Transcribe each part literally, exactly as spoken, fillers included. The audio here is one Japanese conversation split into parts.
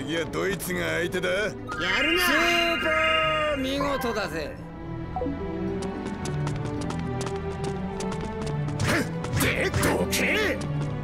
次はドイツが相手だ。やるな。 スーパー見事だぜ。 でどけ。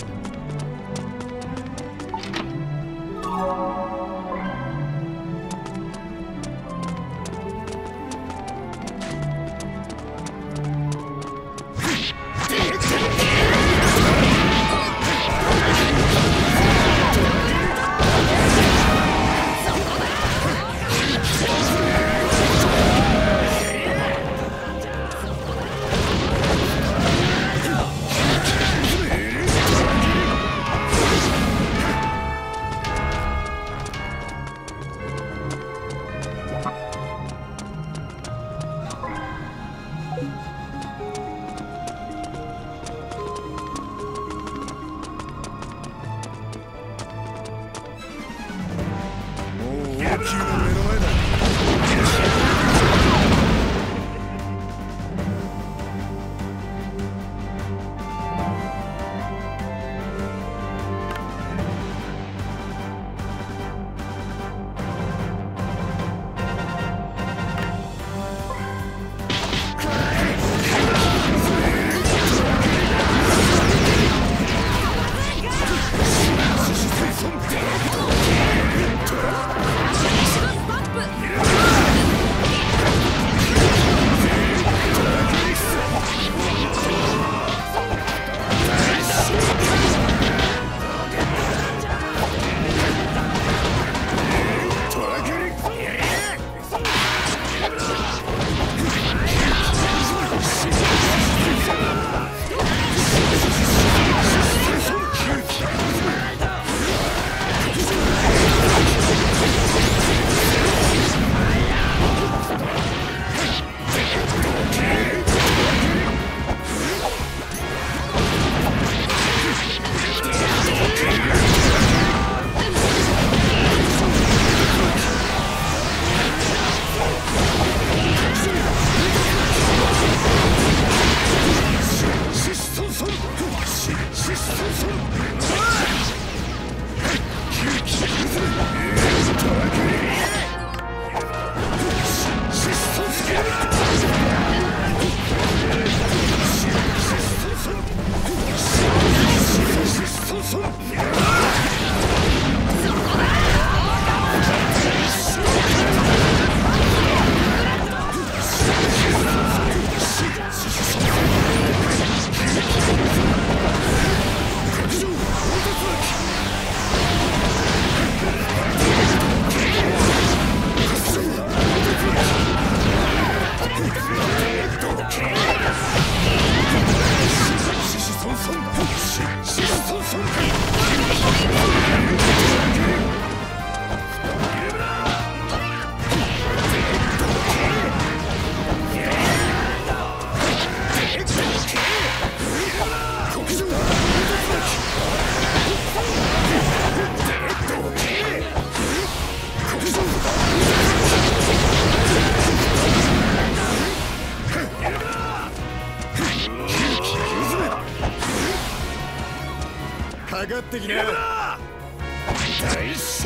かかってきな。大将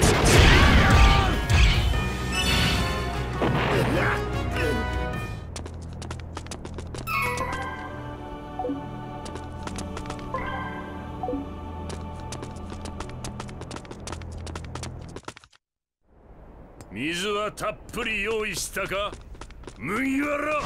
水はたっぷり用意したか、麦わら。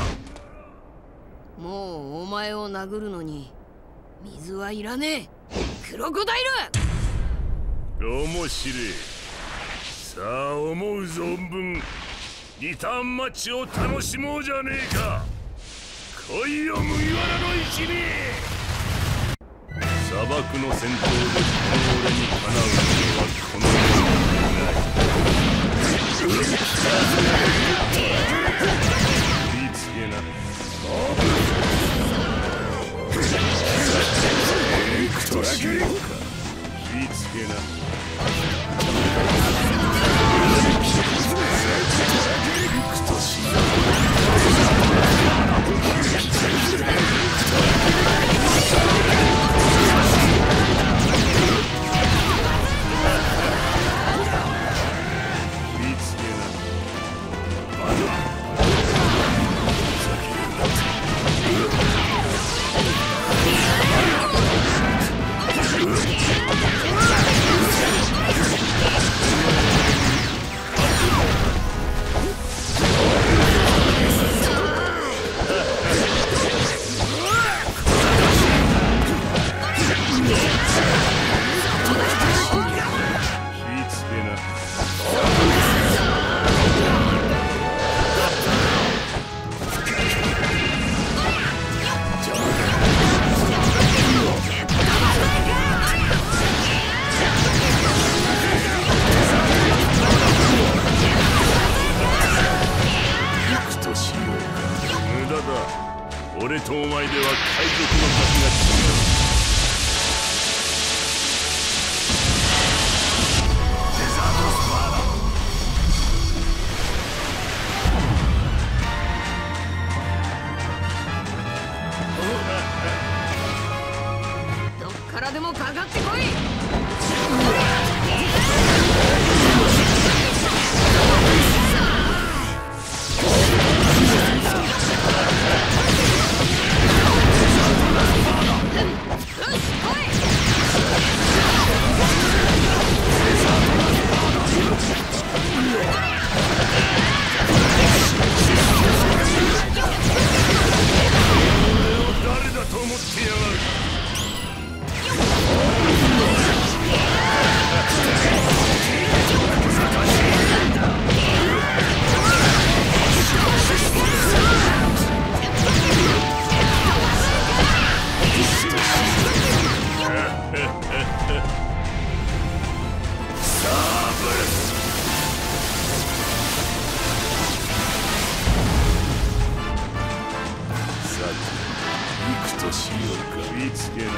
もうお前を殴るのに水はいらねえ。クロコダイル。 面白い。さあ思う存分リターンマッチを楽しもうじゃねえか。来いよ麦わらの一味。砂漠の戦闘でこの俺にかなうのはこの世にない。言いつけな。トラック言いつけな。 俺とお前では海賊の先が違う。 どっからでもかかってこい。 誰だと思ってやがる。しようか。見つけな。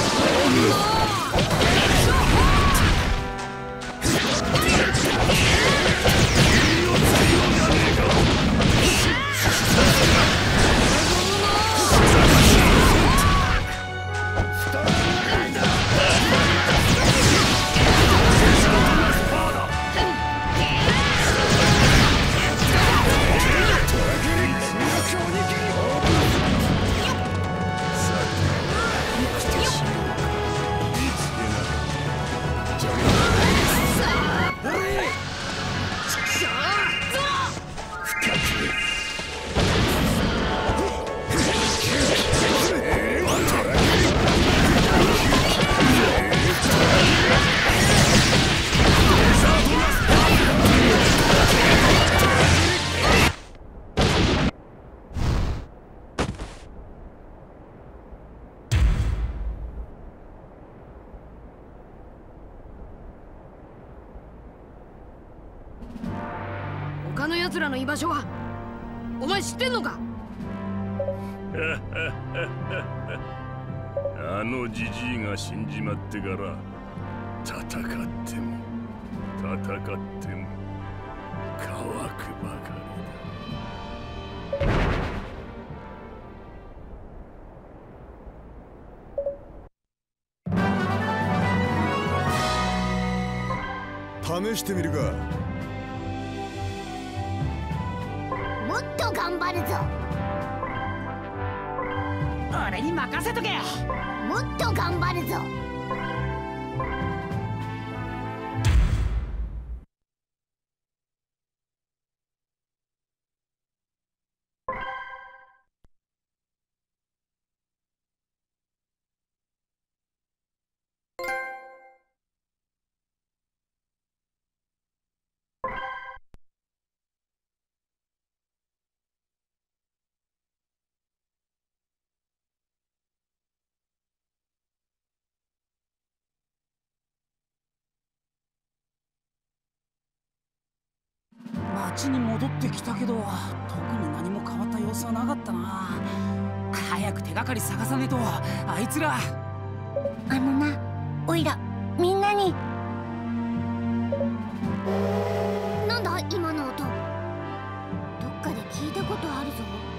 他の奴らの居場所はお前知ってんのか？ あのじじいが死んじまってから戦っても戦っても乾くばかりだ。試してみるか。 もっと頑張るぞ。 俺に任せとけよ。 もっと頑張るぞ。 町に戻ってきたけど特に何も変わった様子はなかったな。早く手がかり探さねえとあいつら。 あのな、おいらみんなに。なんだ今の音。どっかで聞いたことあるぞ。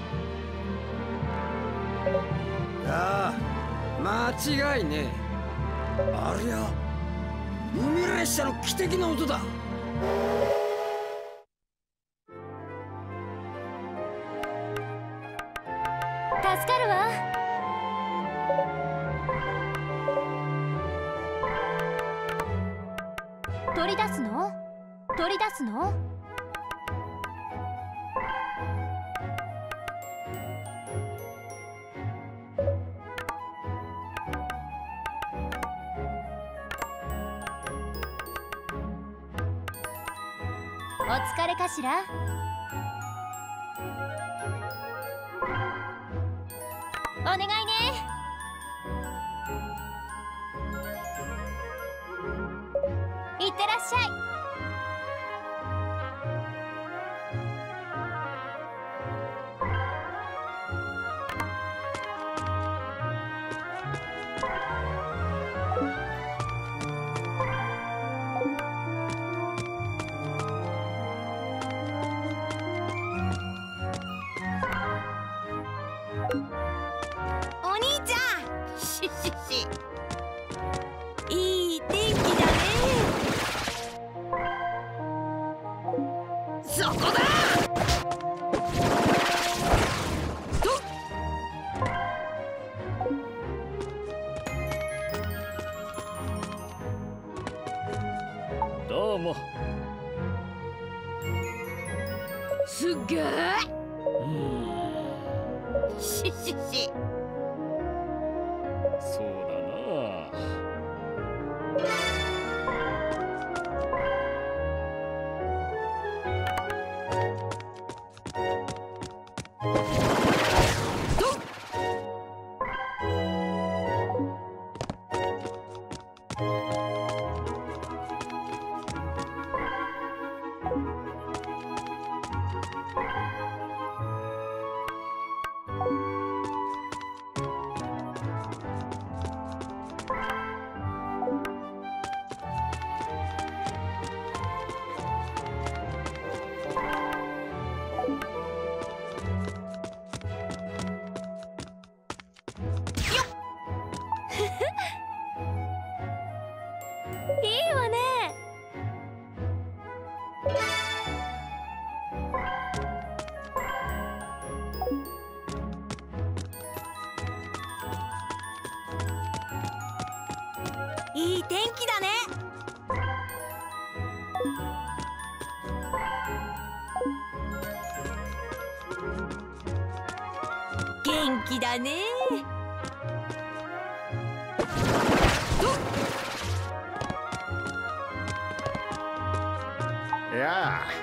ああ、間違いねえ。ありゃ海列車の汽笛の音だ。 助かるわ。取り出すの？取り出すの？お疲れかしら？お願いね。いってらっしゃい。 ぐーししし。 そうだいいわね。いい天気だね。元気だね。 いやあ。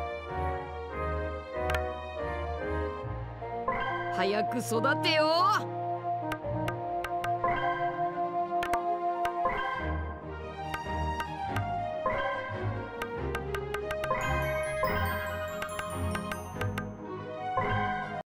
早く育てよ。